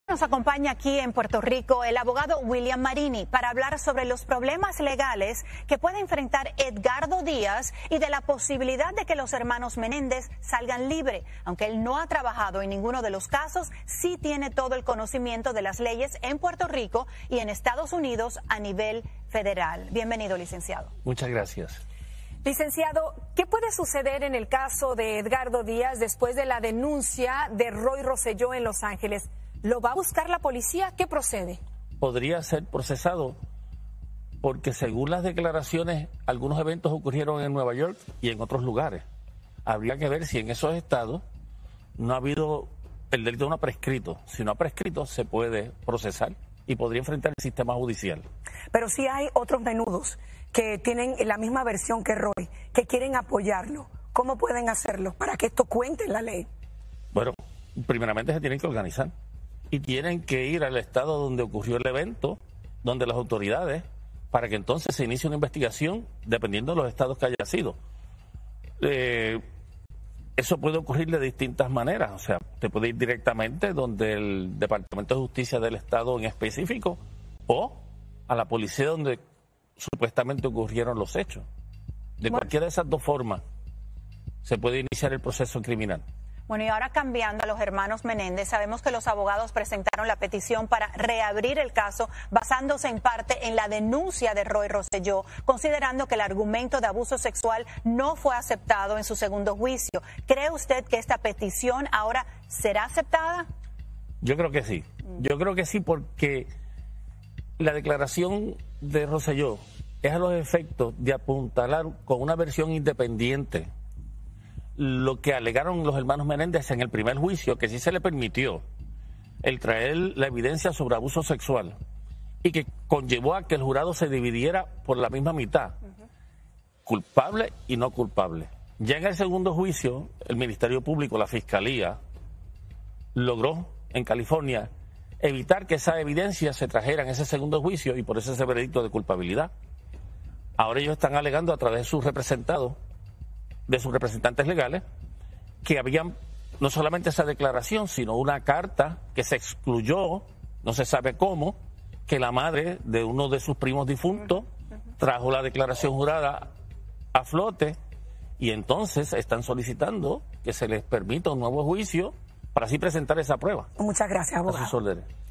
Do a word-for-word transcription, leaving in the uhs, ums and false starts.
Nos acompaña aquí en Puerto Rico el abogado William Marini para hablar sobre los problemas legales que puede enfrentar Edgardo Díaz y de la posibilidad de que los hermanos Menéndez salgan libres. Aunque él no ha trabajado en ninguno de los casos, sí tiene todo el conocimiento de las leyes en Puerto Rico y en Estados Unidos a nivel federal. Bienvenido, licenciado. Muchas gracias. Licenciado, ¿qué puede suceder en el caso de Edgardo Díaz después de la denuncia de Roy Rosselló en Los Ángeles? ¿Lo va a buscar la policía? ¿Qué procede? Podría ser procesado porque según las declaraciones, algunos eventos ocurrieron en Nueva York y en otros lugares. Habría que ver si en esos estados no ha habido, el delito no ha prescrito. Si no ha prescrito, se puede procesar y podría enfrentar el sistema judicial. Pero sí hay otros menudos que tienen la misma versión que Roy, que quieren apoyarlo. ¿Cómo pueden hacerlo para que esto cuente en la ley? Bueno, primeramente se tienen que organizar. Y tienen que ir al estado donde ocurrió el evento, donde las autoridades, para que entonces se inicie una investigación dependiendo de los estados que haya sido. Eh, eso puede ocurrir de distintas maneras. O sea, te puede ir directamente donde el Departamento de Justicia del estado en específico o a la policía donde supuestamente ocurrieron los hechos. De cualquiera de esas dos formas se puede iniciar el proceso criminal. Bueno, y ahora cambiando a los hermanos Menéndez, sabemos que los abogados presentaron la petición para reabrir el caso basándose en parte en la denuncia de Roy Rosselló, considerando que el argumento de abuso sexual no fue aceptado en su segundo juicio. ¿Cree usted que esta petición ahora será aceptada? Yo creo que sí. Yo creo que sí porque la declaración de Rosselló es a los efectos de apuntalar con una versión independiente lo que alegaron los hermanos Menéndez en el primer juicio, que sí se le permitió el traer la evidencia sobre abuso sexual y que conllevó a que el jurado se dividiera por la misma mitad, uh-huh. culpable y no culpable. Ya en el segundo juicio, el Ministerio Público, la Fiscalía, logró en California evitar que esa evidencia se trajera en ese segundo juicio y por eso ese veredicto de culpabilidad. Ahora ellos están alegando a través de sus representados, de sus representantes legales, que habían no solamente esa declaración, sino una carta que se excluyó, no se sabe cómo, que la madre de uno de sus primos difuntos trajo la declaración jurada a flote y entonces están solicitando que se les permita un nuevo juicio para así presentar esa prueba. Muchas gracias, abogado. A sus órdenes.